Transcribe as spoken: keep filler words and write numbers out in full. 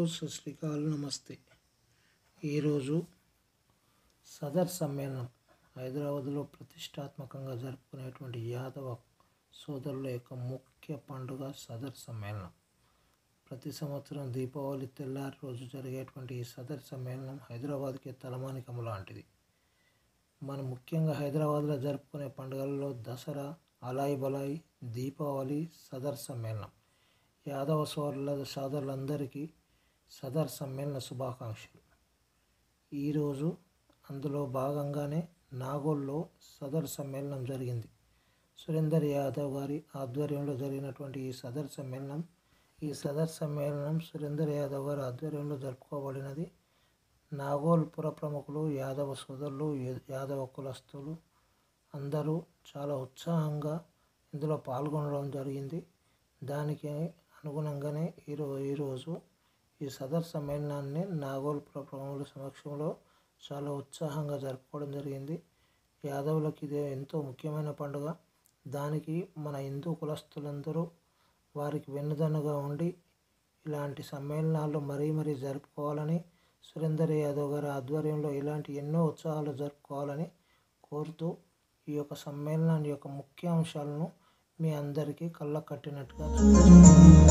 సత్ శ్రీ అకాల్, నమస్తే. ఈరోజు సదర్ సమ్మేళనం హైదరాబాద్లో ప్రతిష్టాత్మకంగా జరుపుకునేటువంటి యాదవ సోదరుల యొక్క ముఖ్య పండుగ సదర్ సమ్మేళనం. ప్రతి సంవత్సరం దీపావళి తెల్లారి రోజు జరిగేటువంటి ఈ సదర్ సమ్మేళనం హైదరాబాద్కి తలమానికం లాంటిది. మనం ముఖ్యంగా హైదరాబాద్లో జరుపుకునే పండుగలలో దసరా, అలాయి బలాయి, దీపావళి, సదర్ సమ్మేళనం. యాదవ సోదరుల సోదరులందరికీ సదర్ సమ్మేళన శుభాకాంక్షలు. ఈరోజు అందులో భాగంగానే నాగోల్లో సదర్ సమ్మేళనం జరిగింది. సురేందర్ యాదవ్ గారి ఆధ్వర్యంలో జరిగినటువంటి ఈ సదర్ సమ్మేళనం ఈ సదర్ సమ్మేళనం సురేందర్ యాదవ్ గారి ఆధ్వర్యంలో జరుపుకోబడినది. నాగోల్ పుర ప్రముఖులు, యాదవ సోదరులు, యాదవ కులస్తులు అందరూ చాలా ఉత్సాహంగా ఇందులో పాల్గొనడం జరిగింది. దానికి అనుగుణంగానే ఈరోజు ఈరోజు ఈ సదర్ సమ్మేళనాన్ని నాగోల్ పుర ప్రముఖుల సమక్షంలో చాలా ఉత్సాహంగా జరుపుకోవడం జరిగింది. యాదవులకి ఇదే ఎంతో ముఖ్యమైన పండుగ. దానికి మన హిందూ కులస్తులందరూ వారికి వెన్నుదన్నుగా ఉండి ఇలాంటి సమ్మేళనాలు మరీ మరీ జరుపుకోవాలని, సురేందర్ యాదవ్ గారి ఆధ్వర్యంలో ఇలాంటి ఎన్నో ఉత్సవాలు జరుపుకోవాలని కోరుతూ ఈ యొక్క సమ్మేళనాన్ని యొక్క ముఖ్య అంశాలను మీ అందరికీ కళ్ళ కట్టినట్టుగా చూపించారు.